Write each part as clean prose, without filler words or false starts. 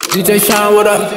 DJ Shine, what up?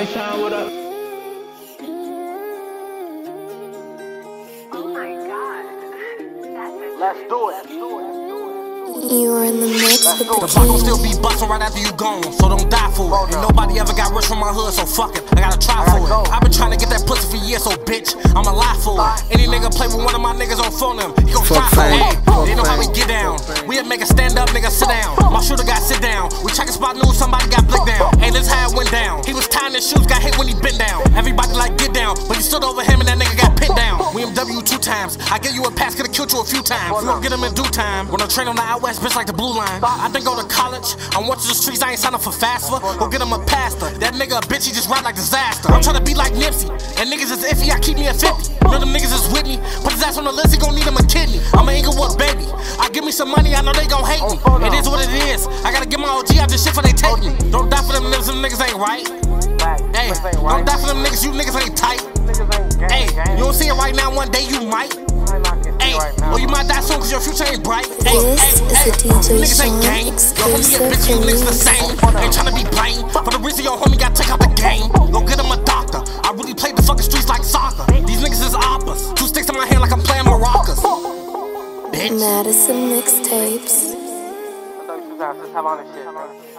Let's do it. You are in the mix with the block gon' still be bustin' right after you gone, so don't die for it. Ain't nobody ever got rich from my hood, so fuck it, I gotta try for it. I been tryna get that pussy for years, so bitch, I'ma lie for it. Any nigga play with one of my niggas on phone him, he gon' try for it. They know how we get down. We'll make a stand up, nigga, sit down. My shooter got sit down. We check a spot, knew somebody got blicked down. Hey, this how it went down. He was tying his shoes, got hit when he bent down. Everybody like get down, but he stood over him and that nigga got pinned down. We MW 2 times. I give you a pass, could've killed you a few times. We gon' get him in due time. When I train on the out west, bitch like the blue line. I didn't go to college. I went to the streets, I ain't signed up for FAFSA. Go get him a pastor. That nigga a bitch, he just ride like disaster. I'm tryna be like Nipsey, and niggas is iffy, I keep me at 50. None of them niggas is with me. Put his ass on the list, he gon' need him a kidney. I'm an Inglewood baby. I give me some money, I know they gon' hate me. It is what it is. I gotta get my OG out this shit for they take me. Don't die for them niggas ain't right. Hey, don't die for them niggas, you niggas ain't tight. Hey, you don't see it right now, one day you might. Hey, or you might die soon cause your future ain't bright. Hey, niggas ain't gang. Your homie get bitch, you niggas the same. Ain't tryna be blamed for the reason your homie got took out the game. Go get him a doctor. I really played the fucking streets like soccer. These niggas is oppas. 2 sticks in my hand like I'm playing maracas. Bitch. Madison Mixtapes. I thought you guys just have on this shit, bro.